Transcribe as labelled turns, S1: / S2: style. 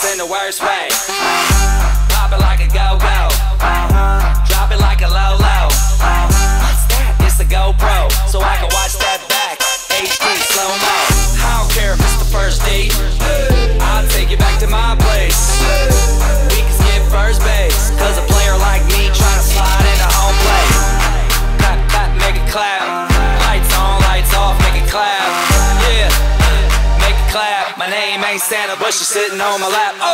S1: this in the worst way. Pop it like a go-go, drop it like a low-low. What's that? It's a GoPro, so I can watch that back, HD slow-mo. I don't care if it's the first date, I'll take you back to my place. We can skip first base, cause a player like me tryna slide into home plate. Clap, clap, make it clap. Lights on, lights off, make it clap. Yeah, make it clap. My name ain't Santa, but she's sitting on my lap.